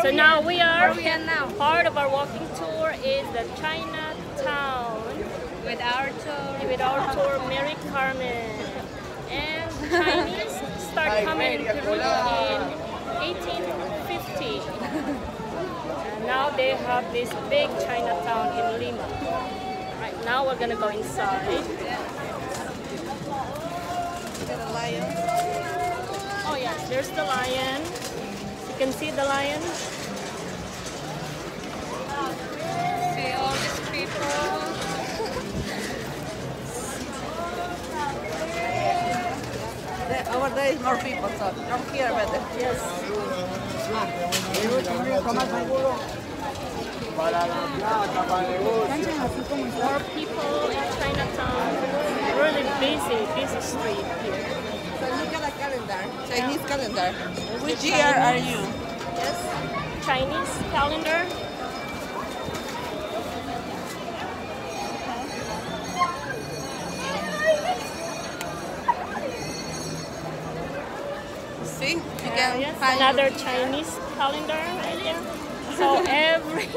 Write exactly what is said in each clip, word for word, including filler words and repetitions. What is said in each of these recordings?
So now we are, Where we are now? part of our walking tour is the Chinatown With our tour. with our tour Mary Carmen. And Chinese start coming in Peru in eighteen fifty. And now they have this big Chinatown in Lima. Right now we're gonna go inside. The lion. Oh yes, there's the lion. You can see the lion. See all these people. There, over there is more people, so from here better. Yes. More people in Chinatown. Really busy, busy street here. So look at the calendar. Chinese calendar. There's Which the year are Chinese- you? Yes, Chinese calendar. See, you Uh, can yes, find another Chinese calendar right there. So every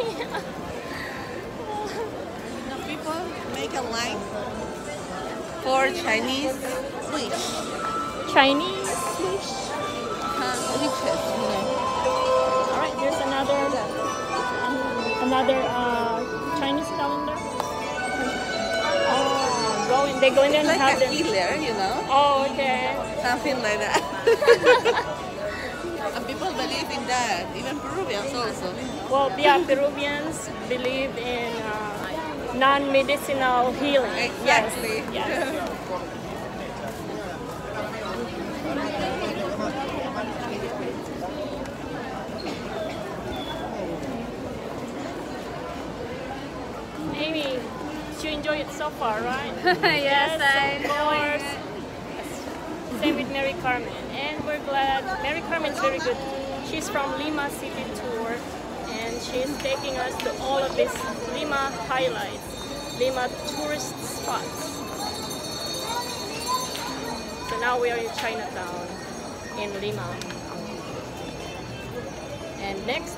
the people make a line for Chinese wish. Chinese wish. Huh, wishes, you know. All right, there's another another uh, Chinese calendar. Oh, go in. They go in there and Like have a them. healer, you know. Oh, okay. Something like that. And people believe in that, even Peruvians also. Well, yeah, Peruvians believe in uh, non-medicinal healing. Exactly. Yes. Yes. Amy, you enjoy it so far, right? Yes, I of course. Same with Mary Carmen, and we're glad. Mary Carmen's very good. She's from Lima City Tour, and she's taking us to all of these Lima highlights, Lima tourist spots. So now we are in Chinatown in Lima, and next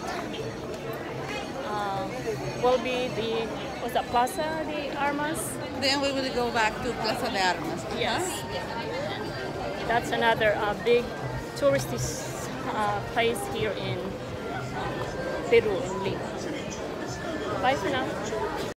uh, will be the what's that, Plaza de Armas? Then we will go back to Plaza de Armas. Yes. That's another uh, big touristy uh, place here in uh, Peru, in Lima. Bye for now.